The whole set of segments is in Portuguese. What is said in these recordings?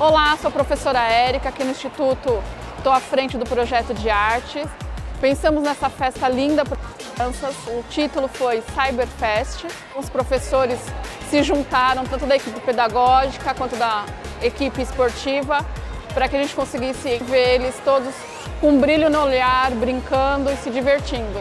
Olá, sou a professora Érica, aqui no Instituto estou à frente do projeto de artes. Pensamos nessa festa linda para crianças, o título foi Cyberfest. Os professores se juntaram, tanto da equipe pedagógica quanto da equipe esportiva, para que a gente conseguisse ver eles todos com um brilho no olhar, brincando e se divertindo.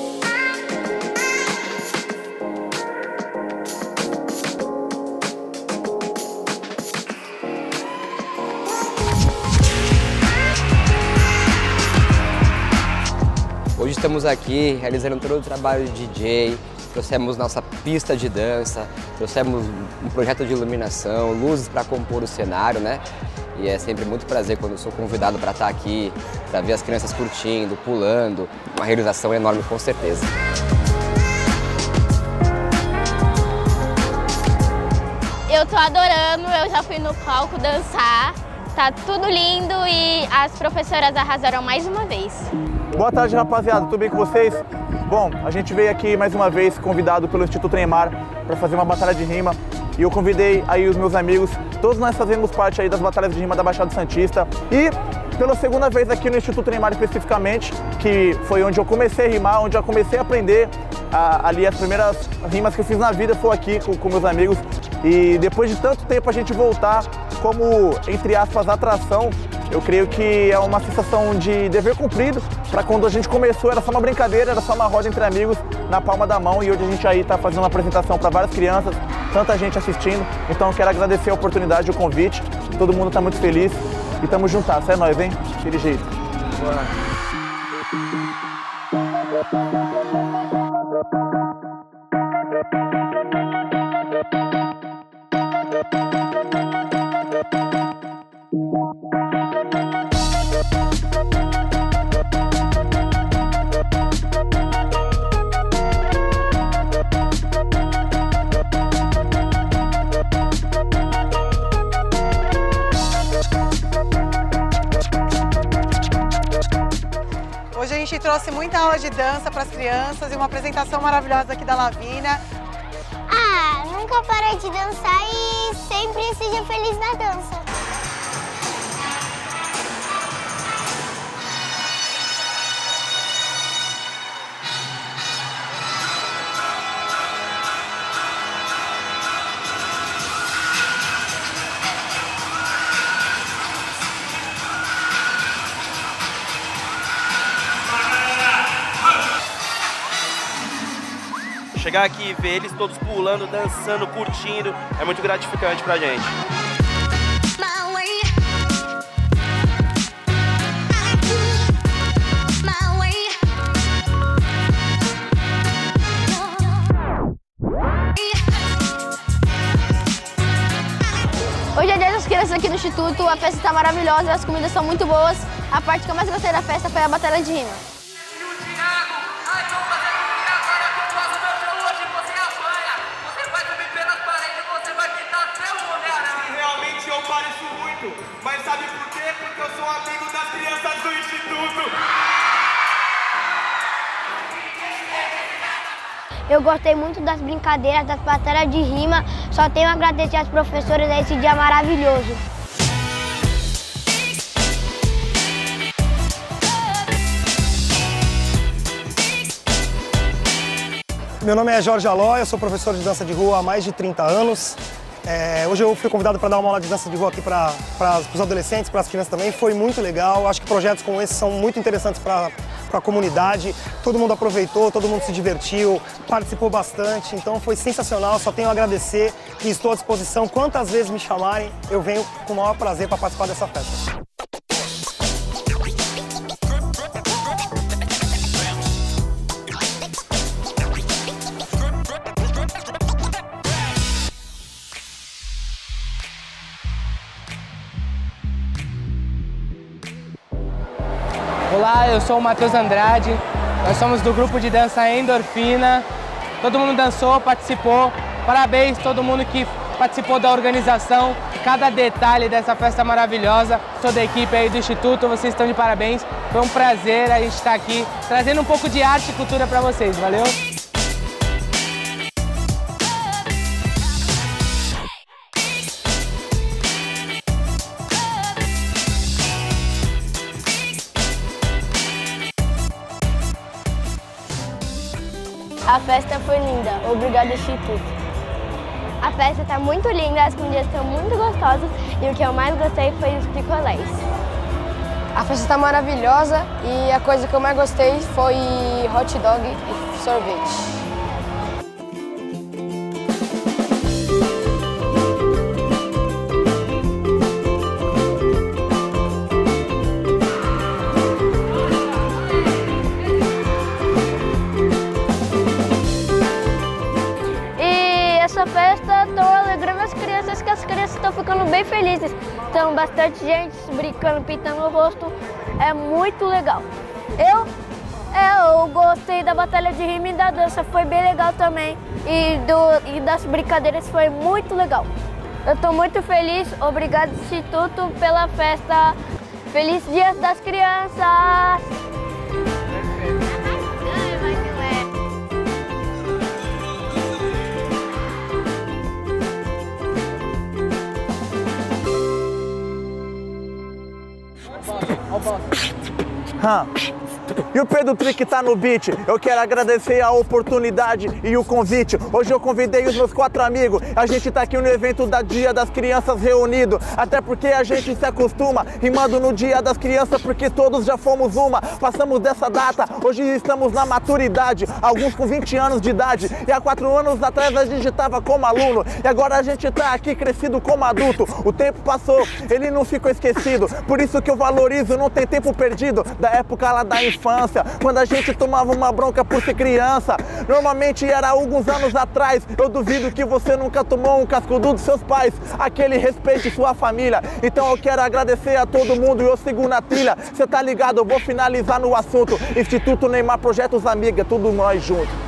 Hoje estamos aqui realizando todo o trabalho de DJ, trouxemos nossa pista de dança, trouxemos um projeto de iluminação, luzes para compor o cenário, né? E é sempre muito prazer quando eu sou convidado para estar aqui, para ver as crianças curtindo, pulando, uma realização enorme com certeza. Eu tô adorando, eu já fui no palco dançar, tá tudo lindo e as professoras arrasaram mais uma vez. Boa tarde, rapaziada, tudo bem com vocês? Bom, a gente veio aqui mais uma vez convidado pelo Instituto Neymar para fazer uma batalha de rima e eu convidei aí os meus amigos, todos nós fazemos parte aí das batalhas de rima da Baixada Santista e pela segunda vez aqui no Instituto Neymar especificamente, que foi onde eu comecei a rimar, onde eu comecei a aprender ali as primeiras rimas que eu fiz na vida foi aqui com meus amigos e depois de tanto tempo a gente voltar como, entre aspas, atração, eu creio que é uma sensação de dever cumprido, para quando a gente começou era só uma brincadeira, era só uma roda entre amigos na palma da mão e hoje a gente aí está fazendo uma apresentação para várias crianças, tanta gente assistindo, então eu quero agradecer a oportunidade e o convite, todo mundo está muito feliz e tamo juntas, é nóis, hein? Aquele jeito. Bora. Hoje a gente trouxe muita aula de dança para as crianças e uma apresentação maravilhosa aqui da Lavínia. Nunca parei de dançar e sempre seja feliz na dança. Chegar aqui e ver eles todos pulando, dançando, curtindo, é muito gratificante pra gente. Hoje é dia das crianças aqui no Instituto, a festa está maravilhosa, as comidas são muito boas. A parte que eu mais gostei da festa foi a batalha de rima. Eu pareço muito, mas sabe por quê? Porque eu sou amigo das crianças do Instituto. Eu gostei muito das brincadeiras, das batalhas de rima. Só tenho a agradecer às professoras a esse dia maravilhoso. Meu nome é Jorge Aló, eu sou professor de dança de rua há mais de 30 anos. Hoje eu fui convidado para dar uma aula de dança de rua aqui para os adolescentes, para as crianças também. Foi muito legal. Acho que projetos como esse são muito interessantes para a comunidade. Todo mundo aproveitou, todo mundo se divertiu, participou bastante. Então foi sensacional. Só tenho a agradecer e estou à disposição. Quantas vezes me chamarem, eu venho com o maior prazer para participar dessa festa. Olá, eu sou o Matheus Andrade, nós somos do grupo de dança Endorfina. Todo mundo dançou, participou. Parabéns a todo mundo que participou da organização, cada detalhe dessa festa maravilhosa. Toda a equipe aí do Instituto, vocês estão de parabéns. Foi um prazer a gente estar aqui trazendo um pouco de arte e cultura para vocês, valeu? festa foi linda. Obrigado, Instituto. A festa está muito linda, as comidas estão muito gostosas e o que eu mais gostei foi os picolés. A festa está maravilhosa e a coisa que eu mais gostei foi hot dog e sorvete. Essa festa estou alegrando as crianças, que as crianças estão ficando bem felizes. Então, bastante gente brincando, pintando o rosto. É muito legal. Eu gostei da batalha de rima e da dança, foi bem legal também. E das brincadeiras foi muito legal. Eu estou muito feliz. Obrigado, Instituto, pela festa. Feliz Dia das Crianças! E o Pedro Trick tá no beat. Eu quero agradecer a oportunidade e o convite. Hoje eu convidei os meus 4 amigos. A gente tá aqui no evento da Dia das Crianças reunido. Até porque a gente se acostuma rimando no Dia das Crianças, porque todos já fomos uma. Passamos dessa data, hoje estamos na maturidade. Alguns com 20 anos de idade. E há 4 anos atrás a gente tava como aluno. E agora a gente tá aqui crescido como adulto. O tempo passou, ele não ficou esquecido. Por isso que eu valorizo, não tem tempo perdido. Da época lá da infância, quando a gente tomava uma bronca por ser criança. Normalmente era alguns anos atrás. Eu duvido que você nunca tomou um cascudo dos seus pais. Aquele respeite sua família. Então eu quero agradecer a todo mundo e eu sigo na trilha. Cê tá ligado, eu vou finalizar no assunto. Instituto Neymar, Projetos Amiga, tudo nós juntos.